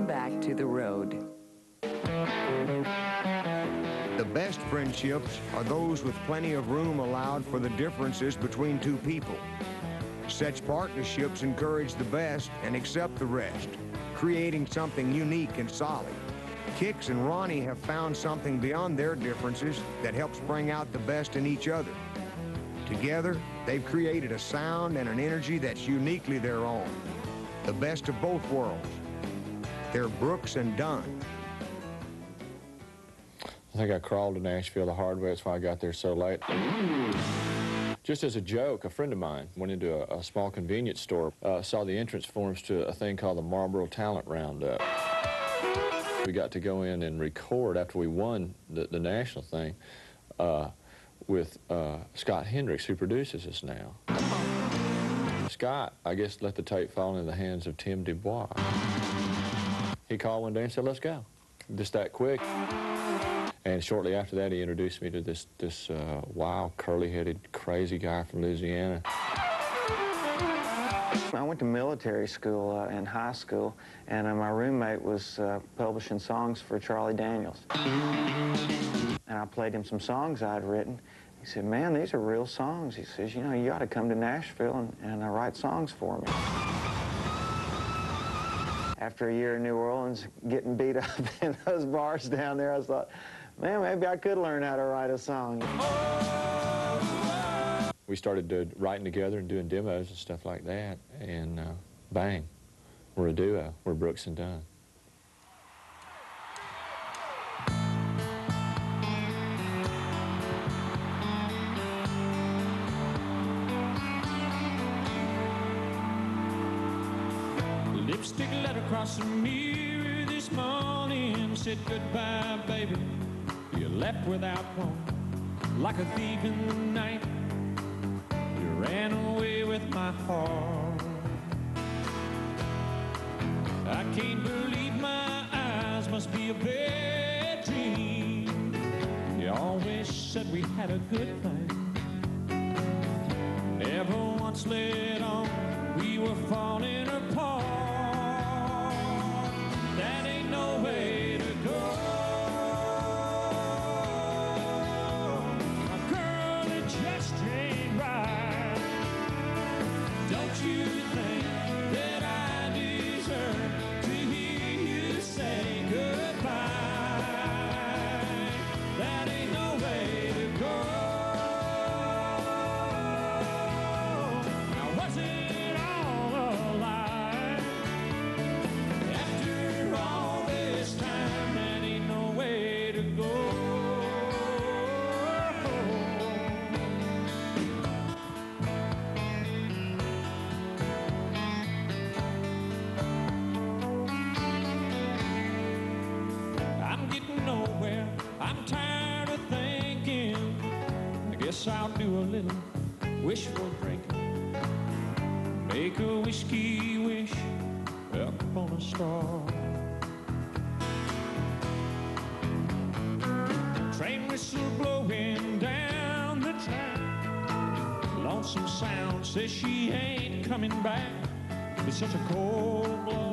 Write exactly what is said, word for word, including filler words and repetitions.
Welcome back to the road. The best friendships are those with plenty of room allowed for the differences between two people. Such partnerships encourage the best and accept the rest, creating something unique and solid. Kix and Ronnie have found something beyond their differences that helps bring out the best in each other. Together, they've created a sound and an energy that's uniquely their own. The best of both worlds. They're Brooks and Dunn. I think I crawled to Nashville the hard way. That's why I got there so late. Just as a joke, a friend of mine went into a, a small convenience store, uh, saw the entrance forms to a thing called the Marlboro Talent Roundup. We got to go in and record after we won the, the national thing uh, with uh, Scott Hendricks, who produces us now. Scott, I guess, let the tape fall into the hands of Tim Dubois. He called one day and said, let's go. Just that quick. And shortly after that, he introduced me to this, this uh, wild, curly-headed, crazy guy from Louisiana. I went to military school uh, in high school, and uh, my roommate was uh, publishing songs for Charlie Daniels. And I played him some songs I'd written. He said, man, these are real songs. He says, you know, you ought to come to Nashville and, and uh, write songs for me. After a year in New Orleans, getting beat up in those bars down there, I thought, man, maybe I could learn how to write a song. We started to, writing together and doing demos and stuff like that, and uh, bang, we're a duo. We're Brooks and Dunn. Lipstick let across the mirror this morning, said goodbye, baby. You left without one, like a thief in the night. You ran away with my heart. I can't believe my eyes, must be a bad dream. You always said we had a good thing. Never once let on we were falling apart. That ain't no way to go. Girl, it just ain't right. Don't you think that I deserve to hear you say goodbye? That ain't no way to go. Now was it all a lie? After all this time, that ain't no way to go. I'm getting nowhere, I'm tired of thinking. I guess I'll do a little wishful drinking. Make a whiskey wish up on a star. Train whistle blowing down the track. Lonesome sound says she ain't coming back. It's such a cold blood